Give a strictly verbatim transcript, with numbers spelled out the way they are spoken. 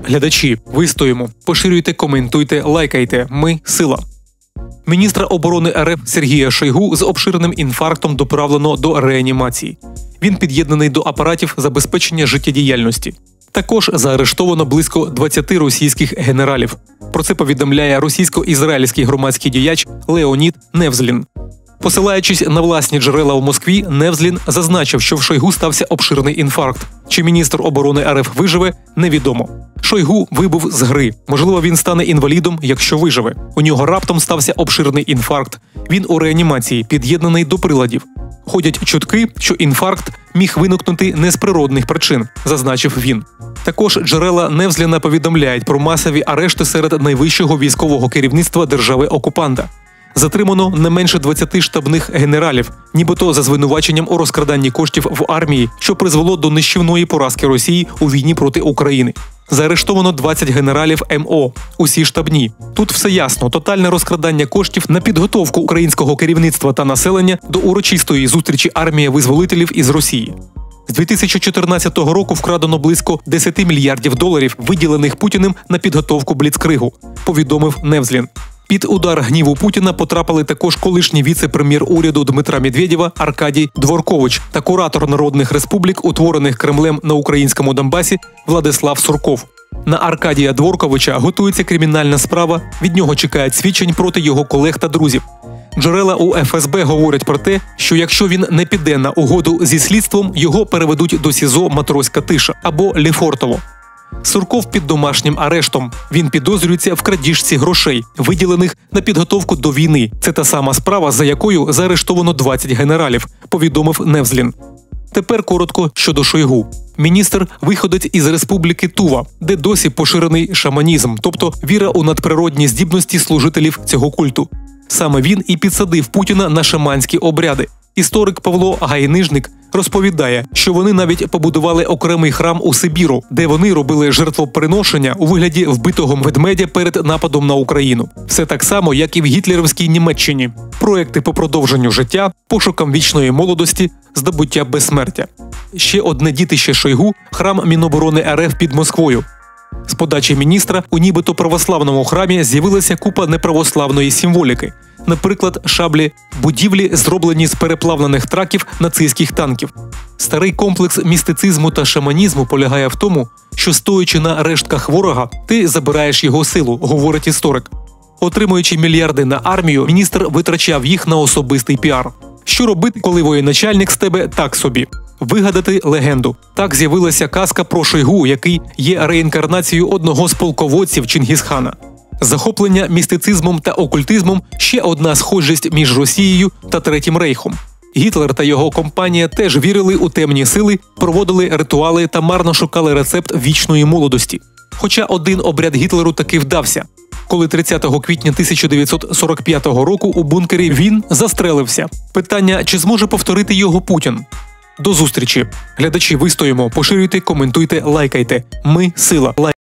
Глядачі, вистоїмо. Поширюйте, коментуйте, лайкайте. Ми – сила. Міністра оборони РФ Сергія Шойгу з обширним інфарктом доправлено до реанімації. Він під'єднаний до апаратів забезпечення життєдіяльності. Також заарештовано близько двадцяти російських генералів. Про це повідомляє російсько-ізраїльський громадський діяч Леонід Невзлін. Посилаючись на власні джерела в Москві, Невзлін зазначив, що в Шойгу стався обширний інфаркт. Чи міністр оборони РФ виживе – невідомо. Шойгу вибув з гри. Можливо, він стане інвалідом, якщо виживе. У нього раптом стався обширний інфаркт. Він у реанімації, під'єднаний до приладів. Ходять чутки, що інфаркт міг виникнути не з природних причин, зазначив він. Також джерела Невзліна повідомляють про масові арешти серед найвищого військового керівництва держави-окупанта. Затримано не менше двадцяти штабних генералів, нібито за звинуваченням у розкраданні коштів в армії, що призвело до нищівної поразки Росії у війні проти України. Заарештовано двадцять генералів ем о, усі штабні. Тут все ясно – тотальне розкрадання коштів на підготовку українського керівництва та населення до урочистої зустрічі армії-визволителів із Росії. З дві тисячі чотирнадцятого року вкрадено близько десяти мільярдів доларів, виділених Путіним на підготовку бліцкригу, повідомив Невзлін. Під удар гніву Путіна потрапили також колишній віце-прем'єр уряду Дмитра Медведєва Аркадій Дворкович та куратор народних республік, утворених Кремлем на українському Донбасі, Владислав Сурков. На Аркадія Дворковича готується кримінальна справа, від нього чекають свідчень проти його колег та друзів. Джерела у еф ес бе говорять про те, що якщо він не піде на угоду зі слідством, його переведуть до СІЗО Матроська Тиша або Лефортово. Сурков під домашнім арештом. Він підозрюється в крадіжці грошей, виділених на підготовку до війни. Це та сама справа, за якою заарештовано двадцять генералів, повідомив Невзлін. Тепер коротко щодо Шойгу. Міністр виходить із республіки Тува, де досі поширений шаманізм, тобто віра у надприродні здібності служителів цього культу. Саме він і підсадив Путіна на шаманські обряди. Історик Павло Гайнижник розповідає, що вони навіть побудували окремий храм у Сибіру, де вони робили жертвоприношення у вигляді вбитого ведмедя перед нападом на Україну. Все так само, як і в гітлерівській Німеччині. Проекти по продовженню життя, пошукам вічної молодості, здобуття безсмертя. Ще одне дітище Шойгу – храм Міноборони РФ під Москвою. З подачі міністра у нібито православному храмі з'явилася купа неправославної символіки. Наприклад, шаблі, будівлі, зроблені з переплавлених траків нацистських танків. Старий комплекс містицизму та шаманізму полягає в тому, що стоячи на рештках ворога, ти забираєш його силу, говорить історик. Отримуючи мільярди на армію, міністр витрачав їх на особистий піар. Що робити, коли воєначальник з тебе так собі? Вигадати легенду. Так з'явилася казка про Шойгу, який є реінкарнацією одного з полководців Чингісхана. Захоплення містицизмом та окультизмом – ще одна схожість між Росією та Третім Рейхом. Гітлер та його компанія теж вірили у темні сили, проводили ритуали та марно шукали рецепт вічної молодості. Хоча один обряд Гітлеру таки вдався. Коли тридцятого квітня тисяча дев'ятсот сорок п'ятого року у бункері він застрелився. Питання, чи зможе повторити його Путін? До зустрічі. Глядачі, вистоїмо, поширюйте, коментуйте, лайкайте. Ми – сила.